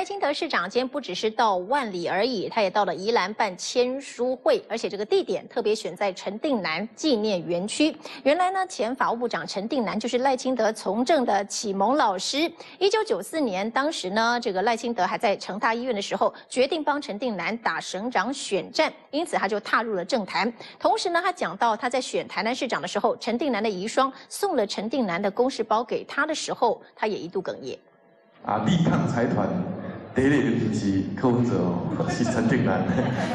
赖清德市长今天不只是到万里而已，他也到了宜兰办签书会，而且这个地点特别选在陈定南纪念园区。原来呢，前法务部长陈定南就是赖清德从政的启蒙老师。1994年，当时呢，这个赖清德还在成大医院的时候，决定帮陈定南打省长选战，因此他就踏入了政坛。同时呢，他讲到他在选台南市长的时候，陈定南的遗孀送了陈定南的公事包给他的时候，他也一度哽咽。力抗财团。第一个就是柯文哲是陈定南，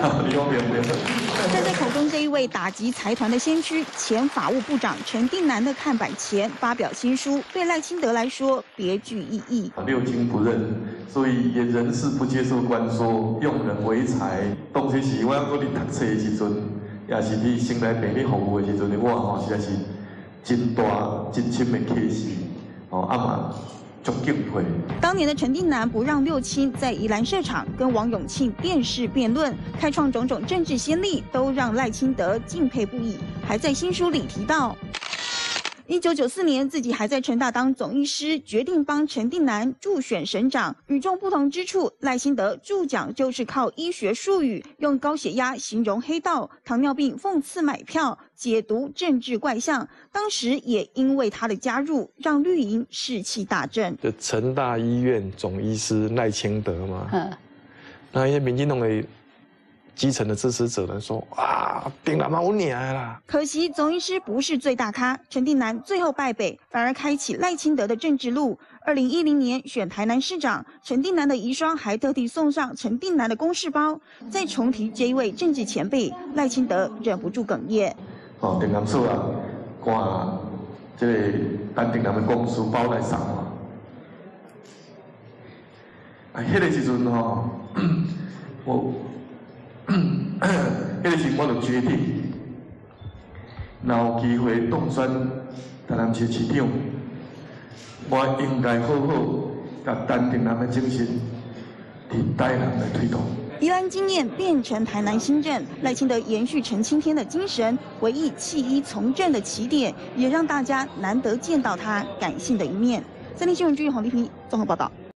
站在口中这一位打击财团的先驱，前法务部长陈定南的看板前发表新书，对赖清德来说别具意义。 六亲不认，所以也人事不接受官说，用人为才。当时是我搁伫读册的时阵，也是伫先来病理服务的时阵，我吼实在是真大真深的启示，嘛。 当年的陈定南不让六亲在宜兰设厂，跟王永庆电视辩论，开创种种政治先例，都让赖清德敬佩不已。还在新书里提到，1994年自己还在成大当总医师，决定帮陈定南助选省长。与众不同之处，赖清德助讲就是靠医学术语，用高血压形容黑道，糖尿病讽刺买票，解读政治怪象。当时也因为他的加入，让绿营士气大振。 就成大医院总医师赖清德嘛，那一些民进党的基层的支持者呢说定南嘛有赢啦。 可惜总医师不是最大咖，陈定南最后败北，反而开启赖清德的政治路。2010年选台南市长，陈定南的遗孀还特地送上陈定南的公事包。再重提这一位政治前辈，赖清德忍不住哽咽。 定南叔啊，赶这个陈定南的公事包来送我。迄个时阵我。迄个时我就决定，若有机会当选台南市市长，我应该好好甲陈定南的精神伫台南来推动。 宜兰经验变成台南新政，赖清德延续陈清天的精神，回忆弃医从政的起点，也让大家难得见到他感性的一面。三立新闻局黄丽萍综合报道。